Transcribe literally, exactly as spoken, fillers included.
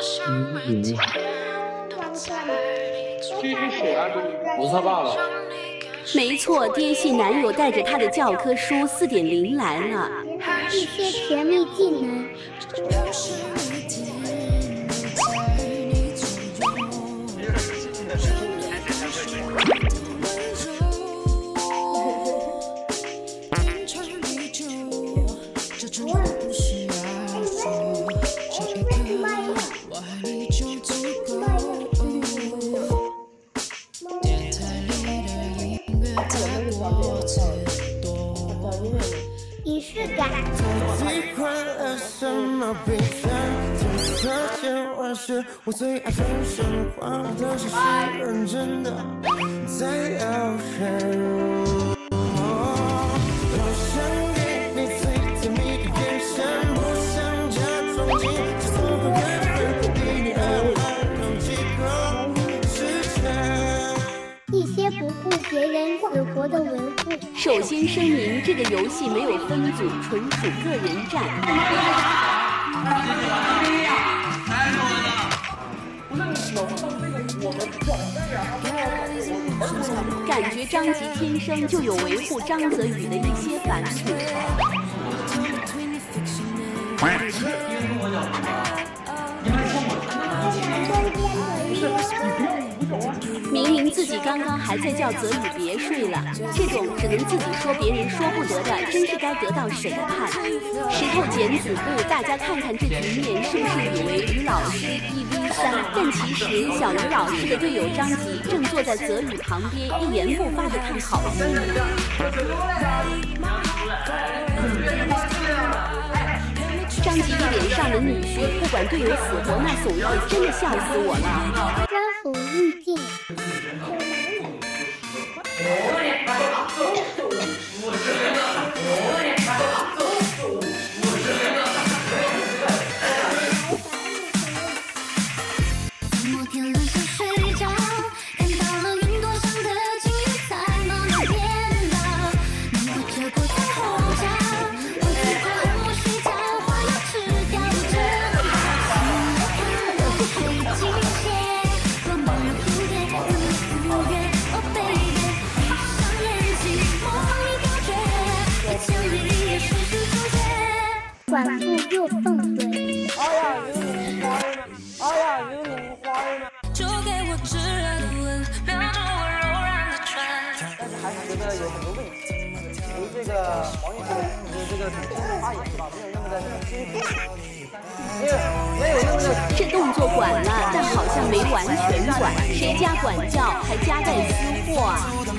嗯， 这是谁啊？不是他爸爸。 没错，爹系男友带着他的教科书四点零来了。 一些甜蜜技能。仪式感。 喜欢了什么悲伤？从这千万事，我最爱分神话的是是认真的，在要深入。我想给你最甜蜜的眼神，不想假装进这错过缘分，给你安排有几个时辰。 一些不顾别人死活的维护。 首先声明，这个游戏没有分组，纯属个人战。感觉张吉天生就有维护张泽宇的一些反骨。明明自己刚刚还在叫泽宇别睡了，这种只能自己说别人说不得的，真是该得到审判。石头剪子布，大家看看这局面，是不是以为于老师一 v 三？但其实小于老师的队友张吉正坐在泽宇旁边，一言不发的看好戏。张吉一脸上的女婿，不管队友死活那怂样，真的笑死我了。 专属滤镜。 摩天轮上睡着，看到了云朵上的金鱼在慢慢变老，难过这过在后脚，我最怕和我睡觉，话要吃掉这个心的水晶鞋，若梦如蝴蝶，如赴约，哦 baby， 闭上眼睛，模仿你感觉，在千里里也是是主角， 管束又放水。 哎呀，有你花儿呢！哎呀，有你花儿呢！ 就给我炙热的吻，瞄着我柔软的唇。 但是还是觉得有很多问题，由这个黄奕这个这个主持人发言是吧，没有那么的清楚，没有没有那么的。 这动作管了，但好像没完全管，谁家管教还夹带私货啊？